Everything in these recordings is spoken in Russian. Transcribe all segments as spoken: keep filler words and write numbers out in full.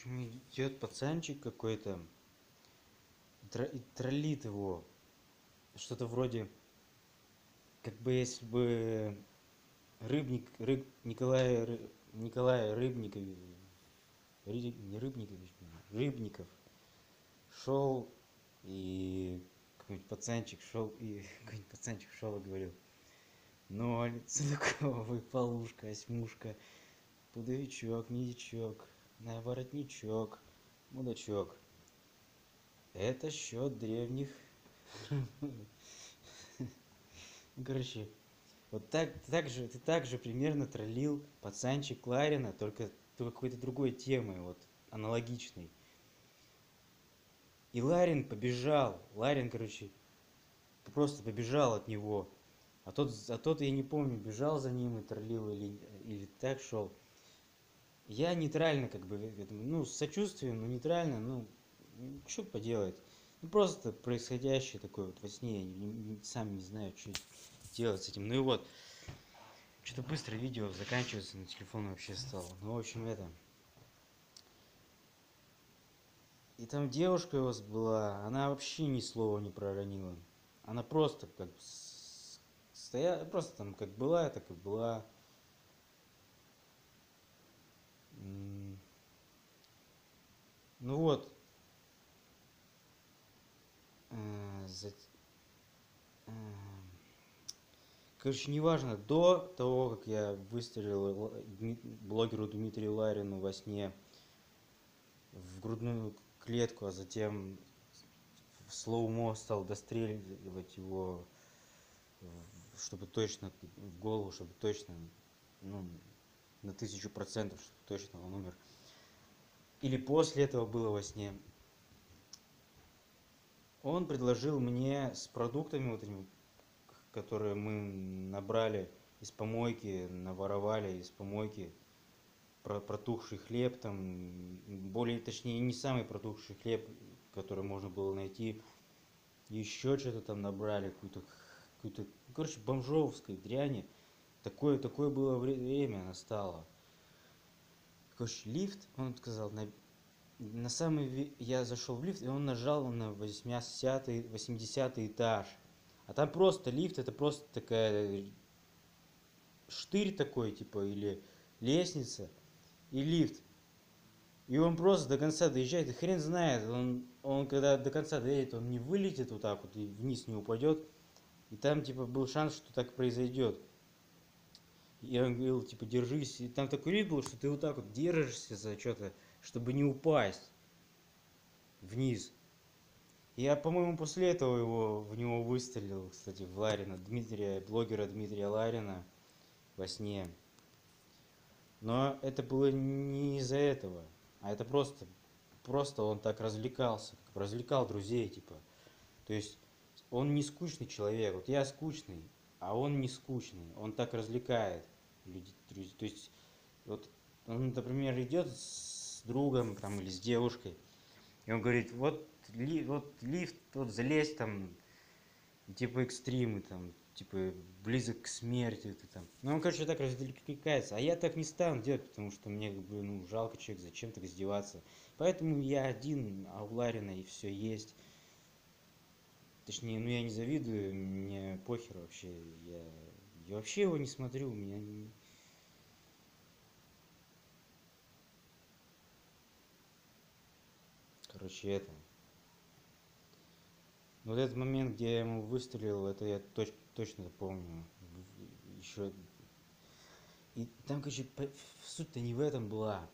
идет пацанчик какой-то, тро- и троллит его. Что-то вроде, как бы если бы Рыбник, Рыб, Николай, Ры- Николай Рыбников, Ры- не Рыбникович, Рыбников шел и какой-нибудь пацанчик шел и какой-нибудь пацанчик шел и говорил: ноль, целковый, полушка, осьмушка, пудовичок, медичок, на воротничок, мудачок. Это счет древних. Ну, короче, вот так, так же, ты так же примерно троллил пацанчик Ларина, только, только какой-то другой темой, вот, аналогичной. И Ларин побежал. Ларин, короче, просто побежал от него. А тот, а тот, я не помню, бежал за ним и троллил или, или так шел. Я нейтрально, как бы, к этому, ну, с сочувствием, но нейтрально, ну, что поделать. Ну, просто происходящее такое вот во сне. Я не- не- сам не знаю, что делать с этим. Ну и вот, что-то быстро видео заканчивается, на телефон вообще стало. Ну, в общем, это. И там девушка у вас была, она вообще ни слова не проронила. Она просто как с- стояла, просто там как была, так и была. М, Ну вот, э, за- э, короче, неважно, до того, как я выстрелил Л- Дми- блогеру Дмитрию Ларину во сне в грудную клетку, а затем в слоумо стал достреливать его, в- чтобы точно в голову, чтобы точно, ну, на тысячу процентов, чтобы точно он умер. Или после этого было во сне. Он предложил мне с продуктами вот этими, которые мы набрали из помойки, наворовали из помойки, про протухший хлеб, там, более точнее, не самый протухший хлеб, который можно было найти, еще что-то там набрали, какую-то, какую-то, короче, бомжовской дряни. Такое, такое было время настало. Короче, лифт, он сказал, на, на самый, я зашел в лифт, и он нажал на восьмидесятый, восьмидесятый этаж. А там просто лифт, это просто такая штырь такой, типа, или лестница, и лифт. И он просто до конца доезжает, и хрен знает, он, он когда до конца доедет, он не вылетит вот так вот и вниз не упадет. И там, типа, был шанс, что так произойдет. И я говорил, типа, держись. И там такой вид был, что ты вот так вот держишься за что-то, чтобы не упасть вниз. Я, по-моему, после этого его, в него выстрелил, кстати, в Ларина, Дмитрия, блогера Дмитрия Ларина во сне. Но это было не из-за этого, а это просто, просто он так развлекался, развлекал друзей, типа. То есть он не скучный человек, вот я скучный, а он не скучный, он так развлекает людей, друзей. То есть вот он, например, идет с другом там или с девушкой, и он говорит, вот, ли, вот лифт, вот залезь там, и типа экстримы там, типа близок к смерти ты там. Ну он, короче, так развлекается. А я так не стану делать, потому что мне как бы, ну, жалко человек, зачем так издеваться. Поэтому я один, а у Ларина и все есть. Точнее, ну я не завидую, мне похер вообще. Я, я вообще его не смотрю, у меня не- короче, это. Вот этот момент, где я ему выстрелил, это я точ- точно помню. Еще. И там, короче, по- суть-то не в этом была.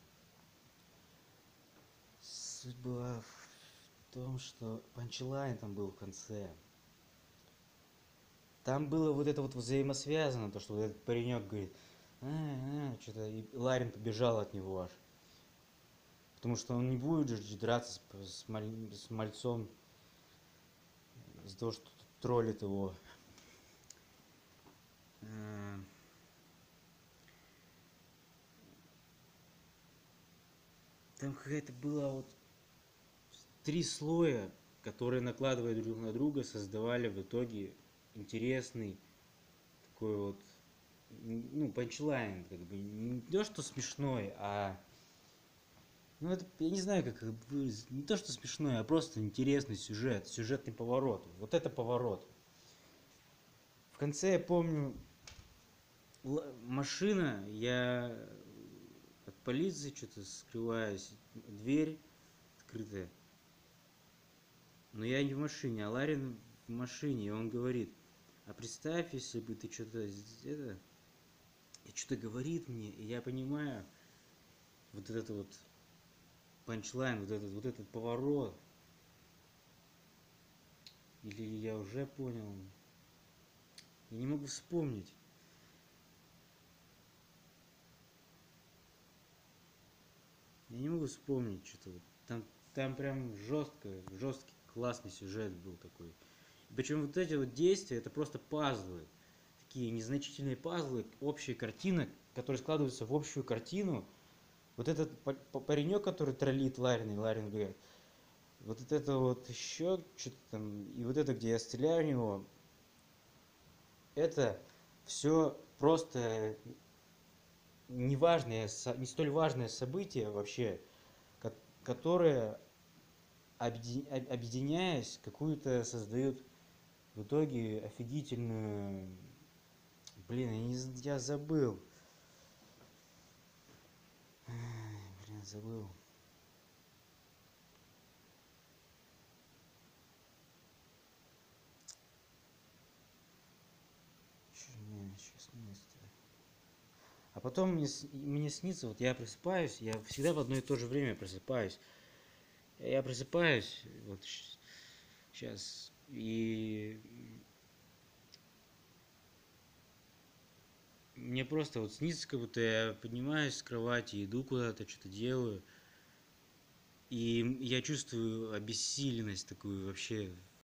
Суть была в том, что панчлайн там был в конце. Там было вот это вот взаимосвязано, то, что вот этот паренек говорит, а, а, что-то, и Ларин побежал от него аж. Потому что он не будет же драться с, с, маль- с мальцом из-за того, что троллит его. Э, Там какая-то была вот три слоя, которые, накладывая друг на друга, создавали в итоге интересный такой вот, ну, панчлайн, как бы, не то, что смешной, а Ну, это, я не знаю, как это выразить. Не то, что смешной, а просто интересный сюжет, сюжетный поворот. Вот это поворот. В конце, я помню, л- машина, я от полиции что-то скрываюсь, дверь открытая. Но я не в машине, а Ларин в машине, и он говорит, а представь, если бы ты что-то это, и что-то говорит мне, и я понимаю, вот этот вот панчлайн, вот этот, вот этот поворот, или я уже понял, я не могу вспомнить. Я не могу вспомнить что-то. Вот. Там, там прям жестко, жесткий, классный сюжет был такой. Причем вот эти вот действия, это просто пазлы. Такие незначительные пазлы, общая картина, которые складываются в общую картину. Вот этот паренек, который троллит Ларин, и Ларин говорит, вот это вот еще что-то там, и вот это, где я стреляю в него, это все просто неважное, не столь важное событие вообще, которое, объединяясь, какую-то создают в итоге офигительную... Блин, я, не, я забыл. Блин, забыл. Что мне сейчас снится? А потом мне, мне снится, вот я просыпаюсь, я всегда в одно и то же время просыпаюсь. Я просыпаюсь, вот сейчас, и мне просто вот снится, как будто я поднимаюсь с кровати, иду куда-то, что-то делаю. И я чувствую обессиленность такую вообще